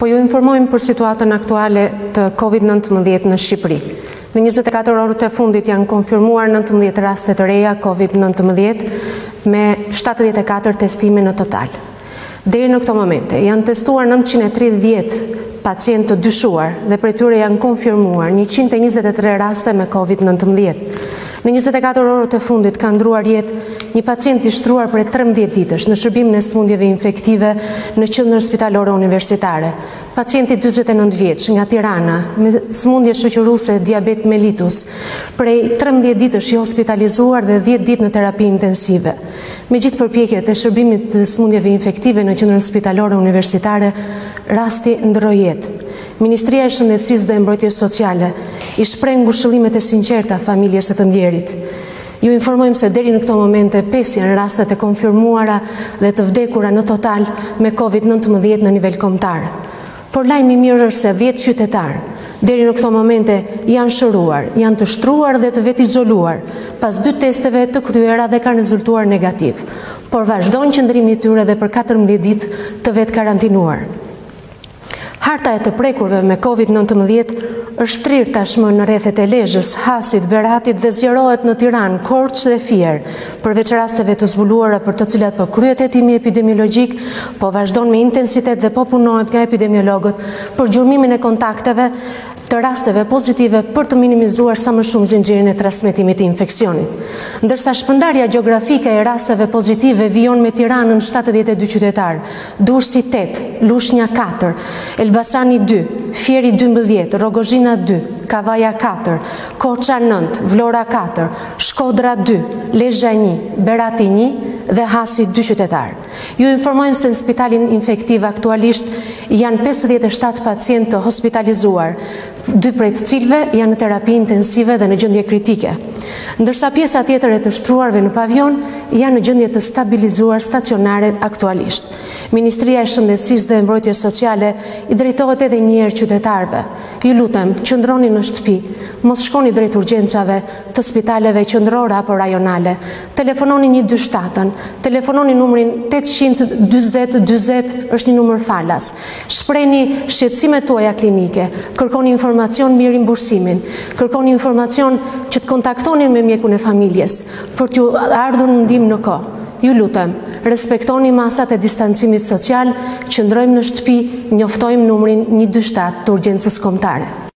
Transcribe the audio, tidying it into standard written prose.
Po ju informojmë për situatën aktuale të COVID-19 në Shqipëri. Në 24 orët e fundit janë konfirmuar 19 raste të reja COVID-19 me 74 testime në total. Deri në këto momente janë testuar 930 pacientë të dyshuar dhe prej tyre janë konfirmuar 123 raste me COVID-19. Në 24 orët e fundit ka ndruar jetë një pacient i shtruar për 13 ditësh në shërbimin e sëmundjeve infektive në qendrën spitalore universitare. Pacienti 49 vjeç nga Tirana me sëmundje shoqëruese diabet mellitus, prej 13 ditësh i hospitalizuar dhe 10 ditë në terapi intensive. Me gjithë përpjekjet e shërbimit të sëmundjeve infektive në qendrën spitalore universitare, rasti ndroi jetë. Ministria e Shëndetësisë dhe Mbrojtjes Sociale i shpreh ngushëllimet e sinqerta familjes së të ndjerit. Ju informojmë se deri në këto momente 5 janë rastet e konfirmuara dhe të vdekura në total me COVID-19 në nivel kombëtar. Por lajmi i mirë është se 10 qytetarë deri në këto momente janë shëruar, janë të shtruar dhe të vetizoluar pas 2 testeve të kryera dhe kanë rezultuar negativ, por vazhdojnë qëndrimi i tyre dhe për 14 ditë të vetë karantinuar. Harta e të prekurve me COVID-19 është trirë tashmë në rrethet e Lezhës, Hasit, Beratit dhe zgjerohet në Tiranë, Korçë dhe Fier, përveç rasteve të zbuluara për të cilat po kryhet hetimi epidemiologjik, po vazhdon me intensitet dhe po punohet nga epidemiologët për gjurmimin e kontakteve të rasteve pozitive për të minimizuar sa më shumë zinxhirin e transmetimit të infeksionit. Ndërsa shpërndarja gjeografike e rasteve pozitive vijon me Tiranën 72 qytetar, Durrësi 8, Lushnja 4, Elbasani 2, Fieri 12, Rogozhina 2, Kavaja 4, Korça 9, Vlora 4, Shkodra 2, Lezhë 1, Berati 1 dhe Hasi 2 qytetar. Ju informojnë se në spitalin infektiv aktualisht janë 57 pacientë të hospitalizuar, 2 prej të cilëve janë në terapi intensive dhe në gjendje kritike, ndërsa pjesa tjetër e të shtruarve në pavion janë në gjendje të stabilizuar stacionare aktualisht. Ministria e Shëndetësisë dhe Mbrojtjes Sociale i drejtohet edhe një herë qytetarëve. Ju lutem, qëndroni në shtëpi, mos shkoni drejt urgjencave të spitaleve qendrore apo rajonale. Telefononi 127, telefononi numrin 840 40 është një numër falas. Shprehni shqetësimet tuaja klinike, kërkoni informacion mbi rimbursimin, kërkoni informacion që të kontaktoni me mjekun e familjes për t'ju ardhur në ndihmë në kohë. Ju lutem, respektoni masat e distancimit social, qëndrojmë në shtëpi, njoftojmë numrin 127 të urgjencës kombëtare.